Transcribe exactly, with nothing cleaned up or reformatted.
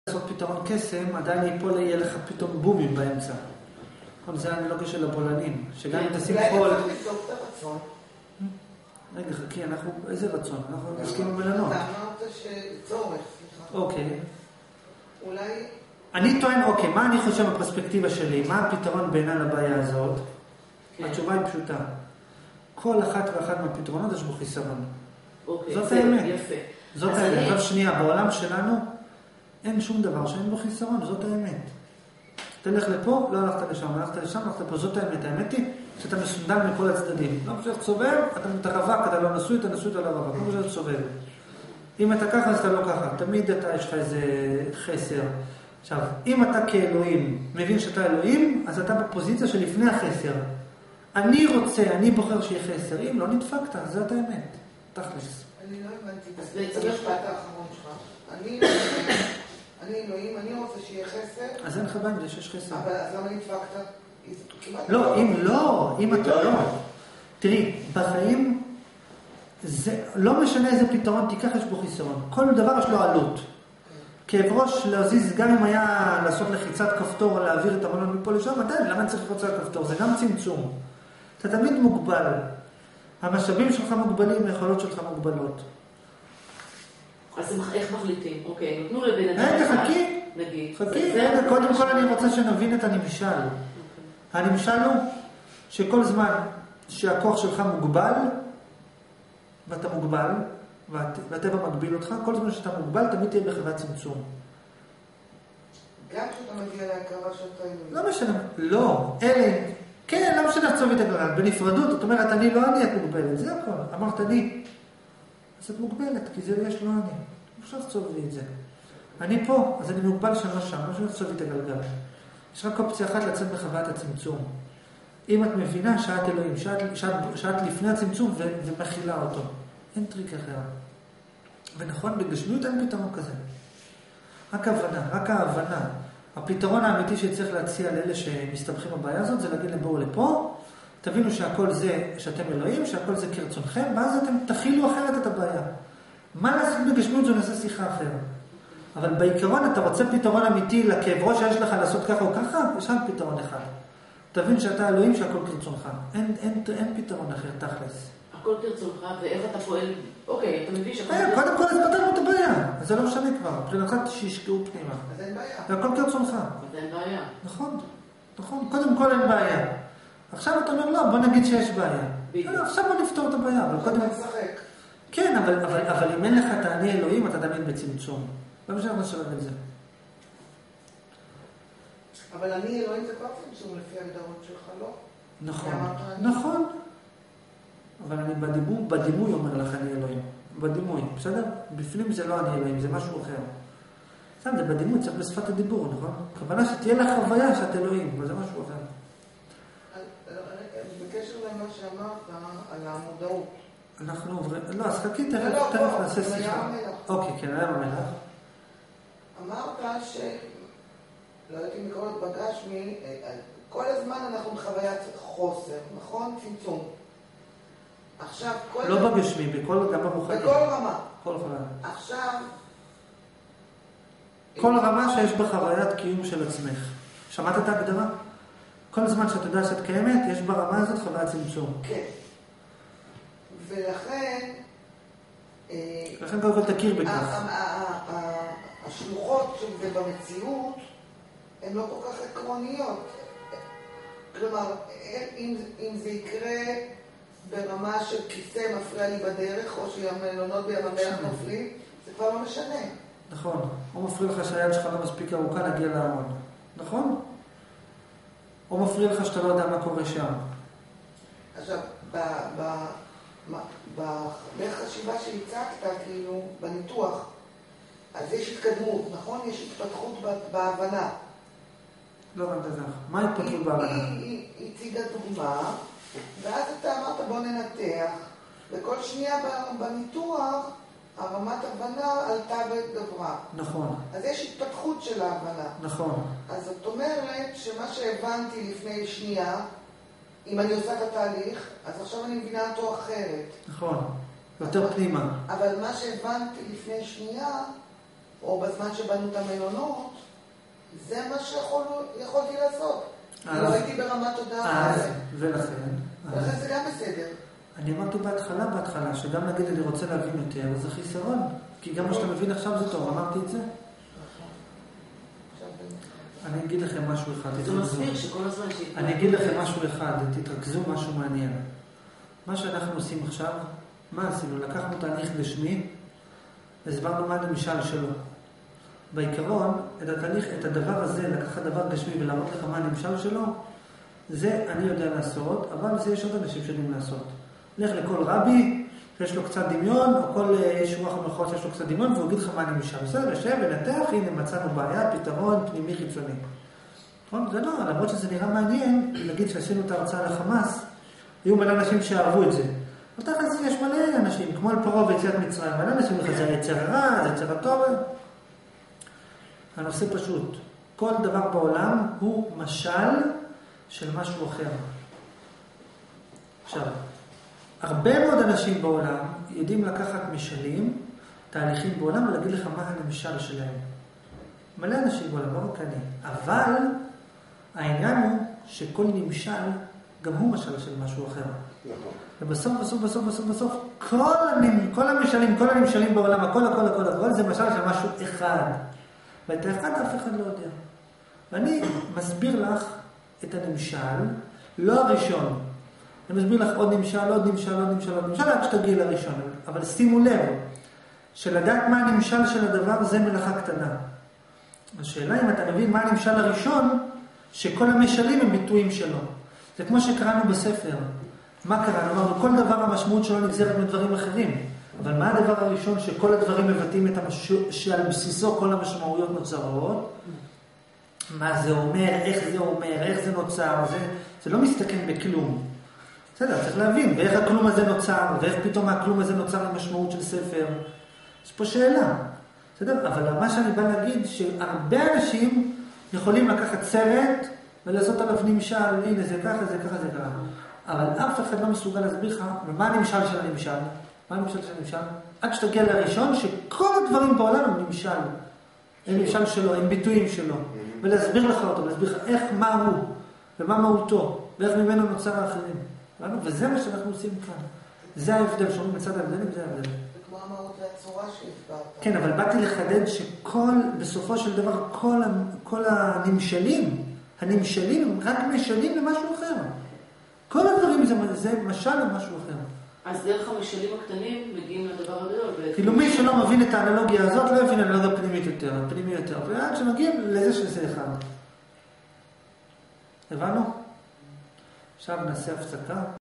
לעשות פתרון קסם, עדיין ייפול יהיה לך פתאום בומים באמצע. זה האנלוגיה של הפולנים, שגם אם תשים חול... אולי צריך לבדוק את הרצון. רגע, חכי, אנחנו... איזה רצון? אנחנו מסכימים מלנות. אתה אמרת שצורך, סליחה. אוקיי. אולי... אני טוען, אוקיי, מה אני חושב בפרספקטיבה שלי? מה הפתרון בעיניי לבעיה הזאת? התשובה היא פשוטה. כל אחת ואחת מהפתרונות יש בו חיסרון. זאת האמת. יפה. זאת האמת. עכשיו שנייה, בעולם שלנו אין שום דבר שאין בו חיסרון, זאת האמת. תלך לפה, לא הלכת לשם, הלכת לשם, הלכת לפה, זאת האמת. האמת היא שאתה מסונדל מכל הצדדים. לא משהו סובב, אתה רווק, אתה לא נשוי, אתה נשוי, אתה לא רווק. לא משהו סובב. אם אתה ככה, אז אתה לא ככה. תמיד אתה, יש לך איזה חסר. עכשיו, אם אתה כאלוהים מבין שאתה אלוהים, אז אתה בפוזיציה שלפני החסר. אני רוצה, אני בוחר שיהיה חסר. אם לא נדפקת, זאת האמת. תכלס. אני לא הבנתי. אז בעצם המשפט האחרון שלך. אני אני אלוהים, אני רוצה שיהיה חסר. אז אין לך בעיה, שיש חסר. אבל אז למה נדפקת? לא, אם לא, אם אתה לא. תראי, בחיים, זה לא משנה איזה פתרון תיקח, יש בו חיסרון. כל דבר יש לו עלות. כאב ראש להזיז, גם אם היה לעשות לחיצת כפתור, להעביר את הרעיון מפה לשם, עדיין, למה אני צריך לחיצת כפתור? זה גם צמצום. אתה תמיד מוגבל. המשאבים שלך מוגבלים, היכולות שלך מוגבלות. אז איך מחליטים? אוקיי, נתנו לבן אדם... רגע, חכי. נגיד. חכי, קודם כל אני רוצה שנבין את הנמשל. הנמשל הוא שכל זמן שהכוח שלך מוגבל, ואתה מוגבל, והטבע מגביל אותך, כל זמן שאתה מוגבל, תמיד תהיה בחברת צמצום. גם כשאתה מגיע להכרה שאתה אלוהים. לא משנה, לא, אלה, כן, לא משנה לחצוב את הגלל, בנפרדות, זאת אומרת, אני לא אני, את מוגבלת, זה הכל, אמרת אני, אז את מוגבלת, כי זה יש לא אני, אפשר לחצוב לי את זה. אני פה, אז אני מוגבל שם, לא שם, לא אפשר לחצוב את הגלגל. יש רק אופציה אחת לצאת בחברת הצמצום. אם את מבינה שאת אלוהים, שאת, שאת, שאת לפני הצמצום ו, ומכילה אותו. אין טריק אחר. ונכון, בגשמיות אין פתרון כזה. רק ההבנה, רק ההבנה. הפתרון האמיתי שצריך להציע לאלה שמסתבכים בבעיה הזאת, זה להגיד להם בואו לפה, תבינו שהכל זה, שאתם אלוהים, שהכל זה כרצונכם, ואז אתם תכילו אחרת את הבעיה. מה לעשות בגשמיות? זו נעשה שיחה אחרת. אבל בעיקרון אתה רוצה פתרון אמיתי לכאב ראש שיש לך לעשות ככה או ככה, יש רק פתרון אחד. תבין שאתה אלוהים שהכל כרצונך. אין, אין, אין פתרון אחר, תכלס. הכל כרצונך, ואיך אתה פועל... אוקיי, אתה מבין שהכל... קודם כל, אז פתרנו את הבעיה. אז זה לא משנה כבר. מבחינתך שישקעו פנימה. אז אין בעיה. והכל כרצונך. אז אין בעיה. נכון, נכון. קודם כל אין בעיה. עכשיו אתה אומר, לא, בוא נגיד שיש בעיה. עכשיו בוא נפתור את הבעיה. אבל קודם... נשחק. כן, אבל, אבל, אבל אם אין לך תעני אלוהים, אתה תמיד בצמצום. לא משנה מה שואל את זה. אבל אני אלוהים זה כבר צמצום לפי הגדרות שלך, לא? נכון, נכון. אבל אני בדימוי, בדימוי אומר לך אני אלוהים. בדימוי, בסדר? בפנים זה לא אני אלוהים, זה משהו אחר. בסדר, זה בדימוי, צריך בשפת הדיבור, נכון? הכוונה שתהיה לך חוויה שאת אלוהים, אבל זה משהו אחר. בקשר למה שאמרת על המודעות. אנחנו עוברים, לא, אז חכי, תכף נעשה שיחה. אוקיי, כן, היה במלח. אמרת ש... לא יודעת אם לקרוא את בגשמי, כל הזמן אנחנו בחוויית חוסר, נכון? צמצום. עכשיו, כל... לא בגשמי, בכל, גם במוחני. בכל רמה. כל רמה. עכשיו... כל רמה שיש בה חוויית קיום של עצמך. שמעת את ההגדרה? כל זמן שאת יודע שאת קיימת, יש ברמה הזאת חוויית צמצום. כן. ולכן... לכן קודם כל תכיר בכך. השלוחות של זה במציאות הן לא כל כך עקרוניות. כלומר, אם, אם זה יקרה ברמה של כיסא מפריע לי בדרך, או שהמלונות בים המלח מפריעים, זה כבר לא משנה. נכון. או מפריע לך שהיד שלך לא מספיק ארוכה להגיע לארון. נכון? או מפריע לך שאתה לא יודע מה קורה שם. עכשיו, ב... ב... בחשיבה שהצגת, כאילו, בניתוח, אז יש התקדמות, נכון? יש התפתחות בהבנה. לא הבנת לך. מה התפתחות בהבנה? היא הציגה דוגמה, ואז אתה אמרת בוא ננתח, וכל שנייה בניתוח, הרמת הבנה עלתה וגברה. נכון. אז יש התפתחות של ההבנה. נכון. אז זאת אומרת שמה שהבנתי לפני שנייה, אם אני עושה את התהליך, אז עכשיו אני מבינה אותו אחרת. נכון. יותר פנימה. אבל מה שהבנתי לפני שנייה, או בזמן שבנו את המלונות, זה מה שיכולתי לעשות. לא הייתי ברמת תודעה. אז, ולכן? ולכן זה גם בסדר. אני אמרתי בהתחלה, בהתחלה, שגם נגיד אני רוצה להבין יותר, זה חיסרון. כי גם מה שאתה מבין עכשיו זה טוב, אמרתי את זה. אני אגיד לכם משהו אחד. זה מסביר שכל הזמן שהתנהל. אני אגיד לכם משהו אחד, תתרכזו משהו מעניין. מה שאנחנו עושים עכשיו, מה עשינו? לקחנו תהליך גשמי, הסברנו מה הנמשל שלו. בעיקרון, את התהליך, את הדבר הזה, לקחת דבר גשמי ולהראות לך מה הנמשל שלו, זה אני יודע לעשות, אבל זה יש עוד אנשים שיודעים לעשות. לך לכל רבי, שיש לו קצת דמיון, או כל איש רוח המלכות שיש לו קצת דמיון, והוא יגיד לך מה הנמשל. בסדר, לשב ונתח, הנה מצאנו בעיה, פתרון פנימי חיצוני. זה לא, למרות שזה נראה מעניין, נגיד שעשינו את ההרצאה לחמאס, היו מלא אנשים שאהבו את זה. אבל תכף יש מלא אנשים, כמו על פרעה ויציאת מצרים, מלא אנשים לך, זה היצר הרע, זה היצר הטוב. הנושא פשוט, כל דבר בעולם הוא משל של משהו אחר. עכשיו, הרבה מאוד אנשים בעולם יודעים לקחת משלים, תהליכים בעולם, ולהגיד לך מה הנמשל שלהם. מלא אנשים בעולם, לא רק אני. אבל העניין הוא שכל נמשל, גם הוא משל של משהו אחר. ובסוף, בסוף, בסוף, בסוף, בסוף, כל, כל המשלים, כל הנמשלים בעולם, הכל, הכל, הכל, הכל, זה משל של משהו אחד. ואת האחד אף אחד לא יודע. ואני מסביר לך את הנמשל, לא הראשון. אני מסביר לך עוד נמשל, עוד נמשל, עוד נמשל, עוד נמשל, עד שתגיע לראשון. אבל שימו לב, שלדעת מה הנמשל של הדבר זה מלאכה קטנה. השאלה אם אתה מבין מה הנמשל הראשון, שכל המשלים הם ביטויים שלו. זה כמו שקראנו בספר. מה קראנו? אמרנו, כל דבר המשמעות שלו נגזרת מדברים אחרים. אבל מה הדבר הראשון שכל הדברים מבטאים את המשמעות, שעל בסיסו כל המשמעויות נוצרות? מה זה אומר, איך זה אומר, איך זה נוצר, זה, זה לא מסתכן בכלום. בסדר, צריך להבין, ואיך הכלום הזה נוצר, ואיך פתאום הכלום הזה נוצר עם משמעות של ספר. יש פה שאלה. בסדר? אבל מה שאני בא להגיד, שהרבה אנשים יכולים לקחת סרט ולעשות עליו נמשל, הנה זה ככה, זה ככה, זה ככה. אבל אף אחד לא מסוגל להסביר לך, ומה הנמשל של הנמשל? מה הנמשל של הנמשל? עד שתגיע לראשון, שכל הדברים בעולם הם נמשל. הם נמשל שלו, הם ביטויים שלו. ולהסביר לך אותו, להסביר לך איך, מה הוא, ומה מהותו, ואיך ממנו נוצר האחרים. וזה מה שאנחנו עושים כאן. זה ההבדל, שאומרים בצד ההבדלים, זה ההבדל. זה כמו המהות והצורה שהסברת. כן, אבל באתי לחדד שכל, בסופו של דבר, כל, כל הנמשלים, הנמשלים הם רק משלים למשהו אחר. כל הדברים זה, זה משל למשהו אחר. אז דרך המשלים הקטנים מגיעים לדבר הגדול. כאילו מי שלא מבין את האנלוגיה הזאת, לא יבין אנלוגיה פנימית יותר, פנימי יותר. ועד שמגיעים לזה שזה אחד. הבנו? עכשיו נעשה הפסקה.